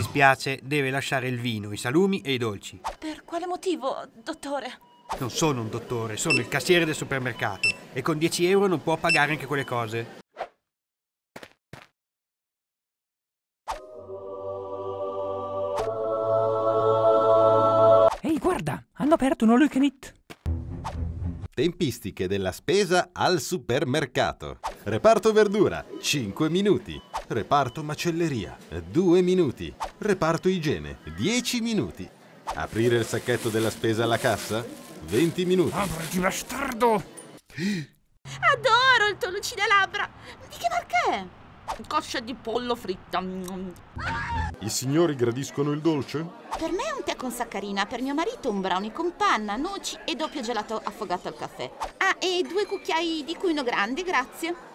dispiace, deve lasciare il vino, i salumi e i dolci. Per quale motivo, dottore? Non sono un dottore, sono il cassiere del supermercato e con 10 euro non può pagare anche quelle cose. Ehi, guarda, hanno aperto un all you can eat. Tempistiche della spesa al supermercato. Reparto verdura, 5 minuti. Reparto macelleria, 2 minuti. Reparto igiene, 10 minuti. Aprire il sacchetto della spesa alla cassa, 20 minuti. Apriti, bastardo! Adoro il tuo lucidelabbra! Di che marca è? Coscia di pollo fritta. I signori gradiscono il dolce? Per me un tè con saccarina, per mio marito un brownie con panna, noci e doppio gelato affogato al caffè. Ah, e 2 cucchiai di cuino grande, grazie.